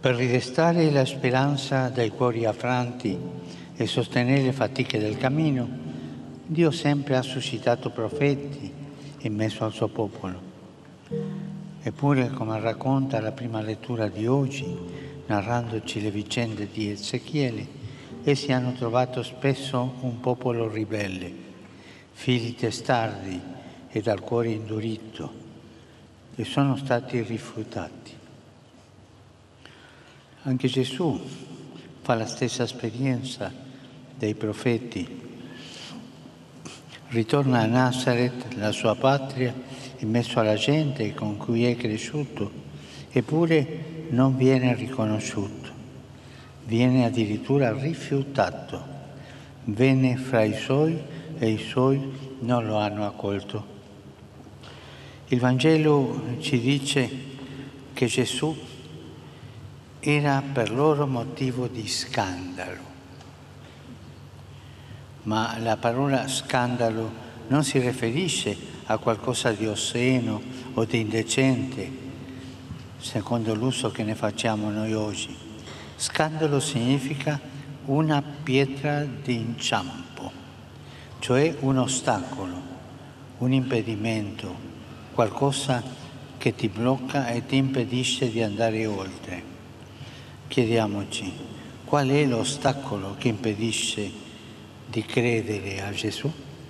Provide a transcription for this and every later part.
Per ridestare la speranza dai cuori affranti e sostenere le fatiche del cammino, Dio sempre ha suscitato profeti in mezzo al suo popolo. Eppure, come racconta la prima lettura di oggi, narrandoci le vicende di Ezechiele, essi hanno trovato spesso un popolo ribelle, figli testardi e dal cuore indurito, e sono stati rifiutati. Anche Gesù fa la stessa esperienza dei profeti. Ritorna a Nazaret, la sua patria, in mezzo alla gente con cui è cresciuto, eppure non viene riconosciuto. Viene addirittura rifiutato. Venne fra i suoi e i suoi non lo hanno accolto. Il Vangelo ci dice che Gesù era per loro motivo di scandalo. Ma la parola scandalo non si riferisce a qualcosa di osceno o di indecente, secondo l'uso che ne facciamo noi oggi. Scandalo significa una pietra di inciampo, cioè un ostacolo, un impedimento, qualcosa che ti blocca e ti impedisce di andare oltre. Chiediamoci, qual è l'ostacolo che impedisce di credere a Gesù?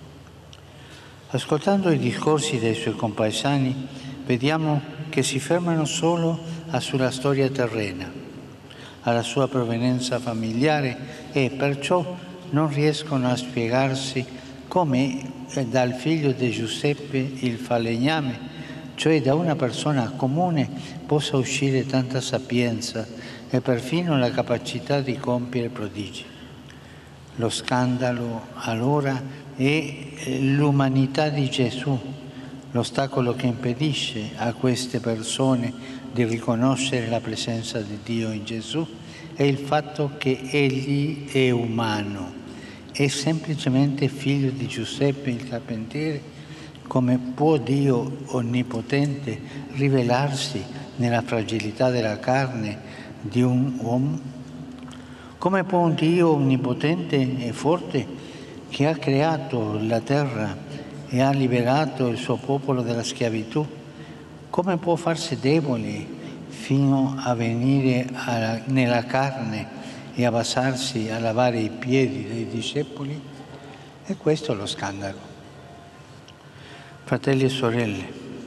Ascoltando i discorsi dei suoi compaesani, vediamo che si fermano solo sulla storia terrena, alla sua provenienza familiare e perciò non riescono a spiegarsi come dal figlio di Giuseppe il falegname, cioè da una persona comune, possa uscire tanta sapienza e perfino la capacità di compiere prodigi. Lo scandalo allora è l'umanità di Gesù, l'ostacolo che impedisce a queste persone di riconoscere la presenza di Dio in Gesù è il fatto che Egli è umano, è semplicemente figlio di Giuseppe il carpentiere. Come può Dio onnipotente rivelarsi nella fragilità della carne di un uomo? Come può un Dio onnipotente e forte che ha creato la terra e ha liberato il suo popolo dalla schiavitù, come può farsi debole fino a venire nella carne e abbassarsi a lavare i piedi dei discepoli? E questo è lo scandalo. Fratelli e sorelle,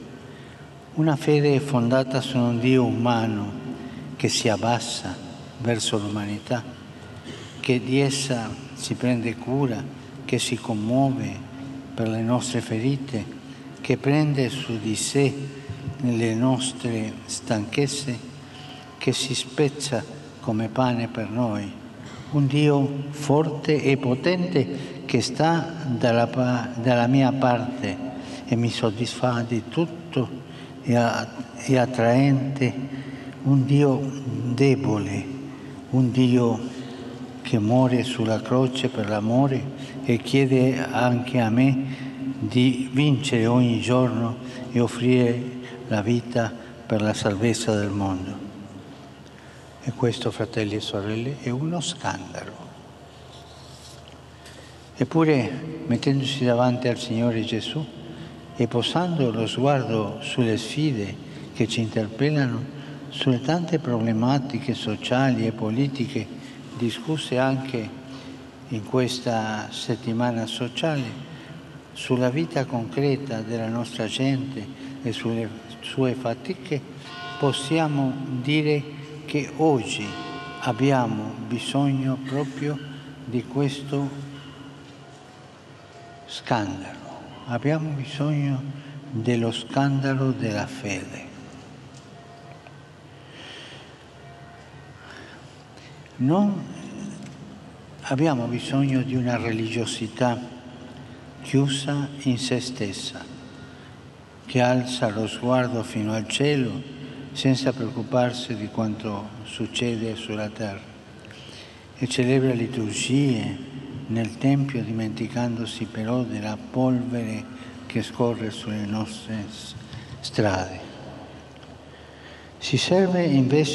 una fede fondata su un Dio umano che si abbassa verso l'umanità, che di essa si prende cura, che si commuove per le nostre ferite, che prende su di sé le nostre stanchezze, che si spezza come pane per noi. Un Dio forte e potente che sta dalla mia parte e mi soddisfa di tutto e attraente, un Dio debole, un Dio che muore sulla croce per l'amore e chiede anche a me di vincere ogni giorno e offrire la vita per la salvezza del mondo. E questo, fratelli e sorelle, è uno scandalo. Eppure, mettendosi davanti al Signore Gesù e posando lo sguardo sulle sfide che ci interpellano, sulle tante problematiche sociali e politiche discusse anche in questa settimana sociale, sulla vita concreta della nostra gente e sulle sue fatiche, possiamo dire che oggi abbiamo bisogno proprio di questo scandalo. Abbiamo bisogno dello scandalo della fede. Non abbiamo bisogno di una religiosità chiusa in se stessa, che alza lo sguardo fino al cielo senza preoccuparsi di quanto succede sulla terra e celebra liturgie nel Tempio dimenticandosi però della polvere che scorre sulle nostre strade. ci serve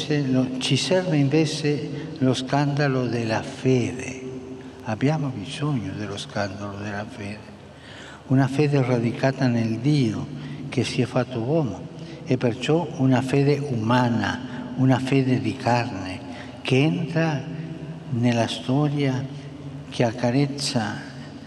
invece lo scandalo della fede. Abbiamo bisogno dello scandalo della fede. Una fede radicata nel Dio che si è fatto uomo e perciò una fede umana, una fede di carne che entra nella storia, che accarezza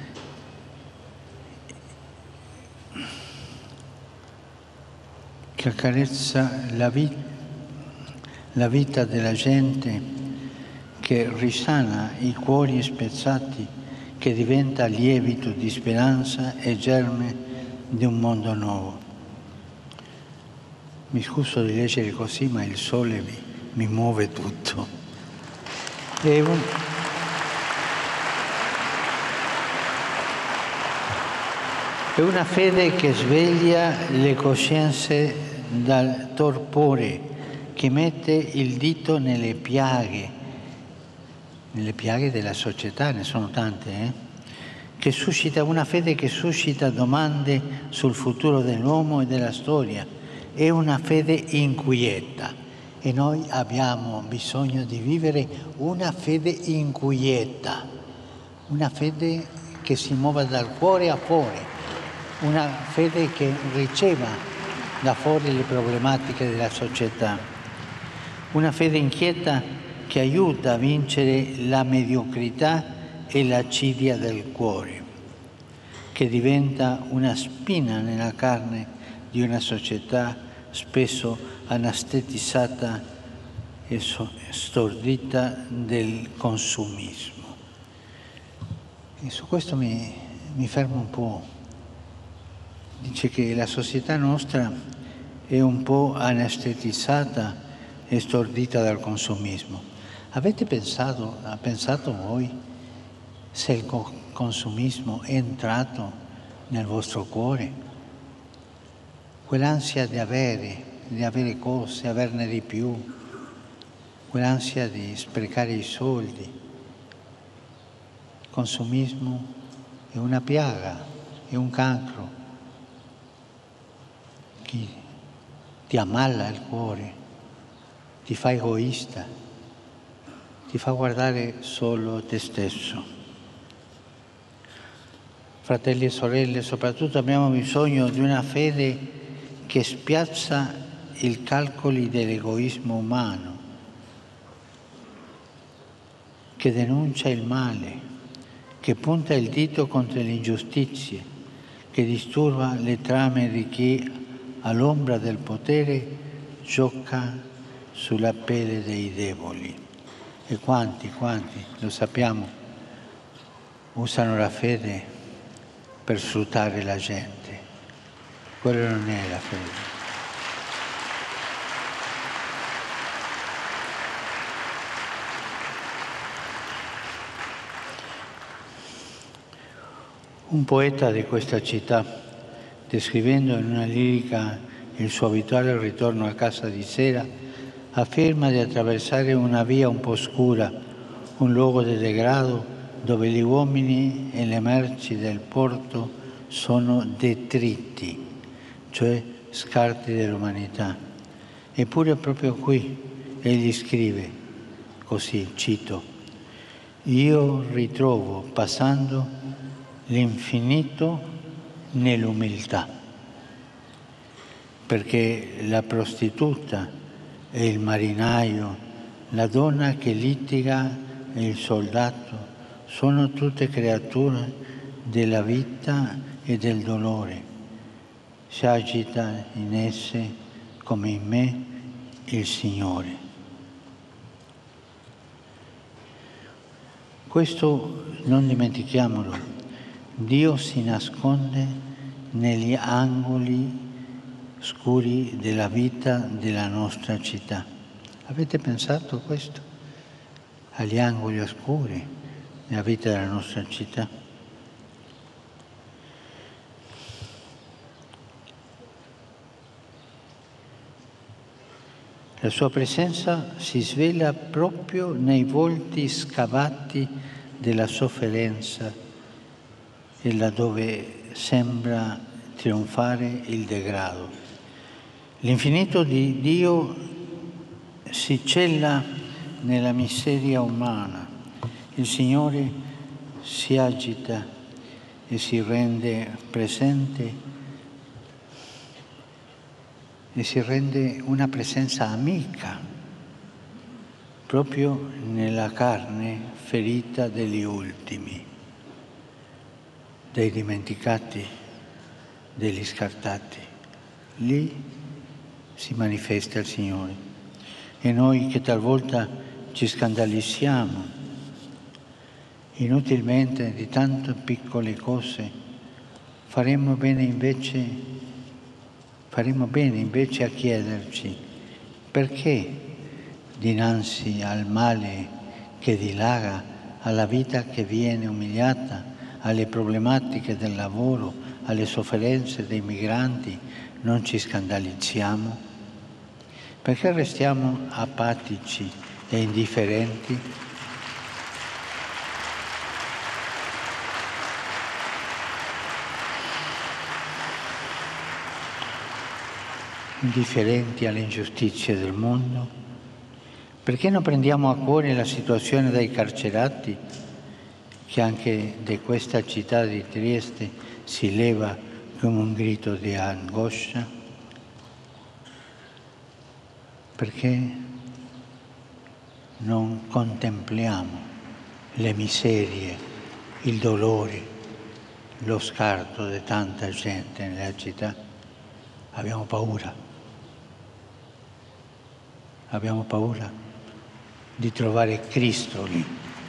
la vita della gente, che risana i cuori spezzati, che diventa lievito di speranza e germe di un mondo nuovo. Mi scuso di leggere così, ma il sole mi muove tutto. È una fede che sveglia le coscienze dal torpore, che mette il dito nelle piaghe della società, ne sono tante, che suscita una fede che suscita domande sul futuro dell'uomo e della storia. È una fede inquieta e noi abbiamo bisogno di vivere una fede inquieta, una fede che si muova dal cuore a fuori, una fede che riceva da fuori le problematiche della società, una fede inquieta che aiuta a vincere la mediocrità e l'acidia del cuore, che diventa una spina nella carne di una società spesso anestetizzata e stordita del consumismo. E su questo mi fermo un po'. Dice che la società nostra è un po' anestetizzata e stordita dal consumismo. Ha pensato voi se il consumismo è entrato nel vostro cuore? Quell'ansia di avere cose, averne di più, quell'ansia di sprecare i soldi. Il consumismo è una piaga, è un cancro che ti ammala il cuore, ti fa egoista, ti fa guardare solo te stesso. Fratelli e sorelle, soprattutto abbiamo bisogno di una fede che spiazza i calcoli dell'egoismo umano, che denuncia il male, che punta il dito contro le ingiustizie, che disturba le trame di chi all'ombra del potere gioca sulla pelle dei deboli. E quanti, lo sappiamo, usano la fede per sfruttare la gente. Quello non è la fede. Un poeta di questa città, descrivendo in una lirica il suo abituale ritorno a casa di sera, afferma di attraversare una via un po' scura, un luogo di degrado dove gli uomini e le merci del porto sono detriti, cioè scarti dell'umanità. Eppure proprio qui egli scrive, così, cito, «Io ritrovo, passando, l'infinito nell'umiltà, perché la prostituta e il marinaio, la donna che litiga e il soldato sono tutte creature della vita e del dolore. Si agita in esse, come in me, il Signore». Questo non dimentichiamolo. Dio si nasconde negli angoli scuri della vita della nostra città. Avete pensato a questo? Agli angoli oscuri della vita della nostra città? La sua presenza si svela proprio nei volti scavati della sofferenza e laddove sembra trionfare il degrado. L'infinito di Dio si cela nella miseria umana. Il Signore si agita e si rende presente e si rende una presenza amica proprio nella carne ferita degli ultimi, dei dimenticati, degli scartati. Lì si manifesta il Signore. E noi che talvolta ci scandalizziamo inutilmente di tante piccole cose, faremmo bene invece a chiederci perché dinanzi al male che dilaga, alla vita che viene umiliata, alle problematiche del lavoro, alle sofferenze dei migranti, non ci scandalizziamo? Perché restiamo apatici e indifferenti? Indifferenti alle ingiustizie del mondo? Perché non prendiamo a cuore la situazione dei carcerati, che anche di questa città di Trieste si leva come un grido di angoscia? Perché non contempliamo le miserie, il dolore, lo scarto di tanta gente nella città? Abbiamo paura. Abbiamo paura di trovare Cristo lì.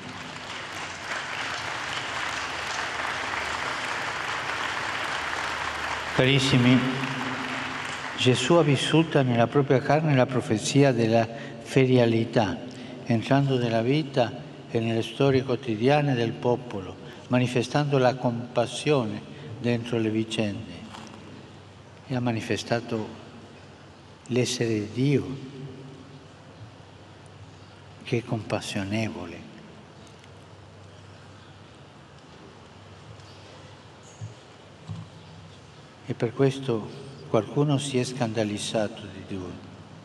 Carissimi, Gesù ha vissuto nella propria carne la profezia della ferialità, entrando nella vita e nelle storie quotidiane del popolo, manifestando la compassione dentro le vicende. E ha manifestato l'essere Dio, che è compassionevole. E per questo qualcuno si è scandalizzato di Dio.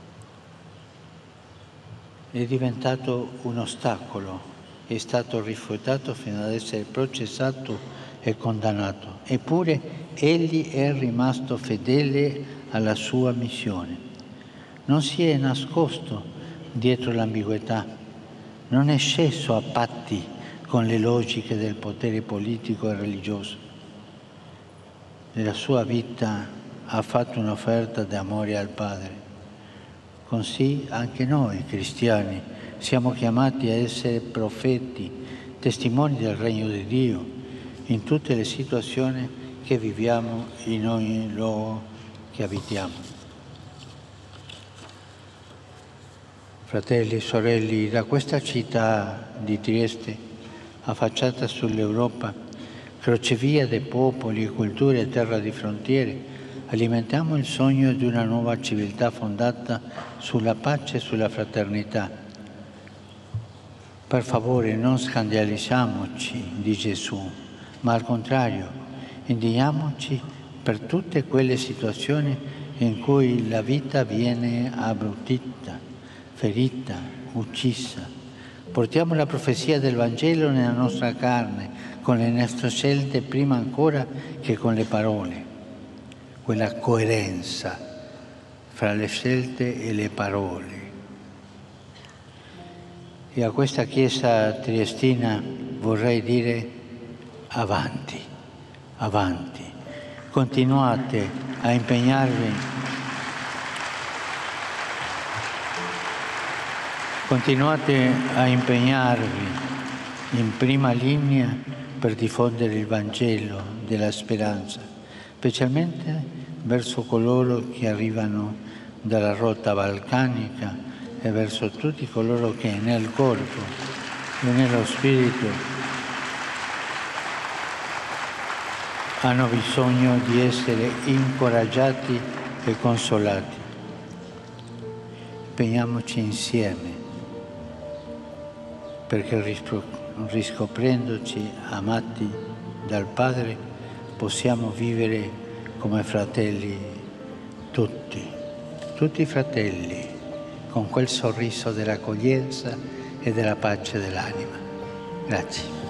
È diventato un ostacolo, è stato rifiutato fino ad essere processato e condannato. Eppure egli è rimasto fedele alla sua missione. Non si è nascosto dietro l'ambiguità, non è sceso a patti con le logiche del potere politico e religioso. Nella sua vita ha fatto un'offerta d'amore al Padre. Così anche noi cristiani siamo chiamati a essere profeti, testimoni del regno di Dio in tutte le situazioni che viviamo, in ogni luogo che abitiamo. Fratelli e sorelle, da questa città di Trieste, affacciata sull'Europa, crocevia dei popoli e culture e terra di frontiere, alimentiamo il sogno di una nuova civiltà fondata sulla pace e sulla fraternità. Per favore, non scandalizziamoci di Gesù, ma al contrario, indigniamoci per tutte quelle situazioni in cui la vita viene abbrutita, ferita, uccisa. Portiamo la profezia del Vangelo nella nostra carne, con le nostre scelte prima ancora che con le parole. Quella coerenza fra le scelte e le parole. E a questa Chiesa triestina vorrei dire avanti, avanti. Continuate a impegnarvi, in prima linea per diffondere il Vangelo della speranza, specialmente verso coloro che arrivano dalla rotta balcanica e verso tutti coloro che nel corpo e nello spirito hanno bisogno di essere incoraggiati e consolati. Impegniamoci insieme, perché riscoprendoci amati dal Padre possiamo vivere come fratelli tutti fratelli, con quel sorriso dell'accoglienza e della pace dell'anima. Grazie.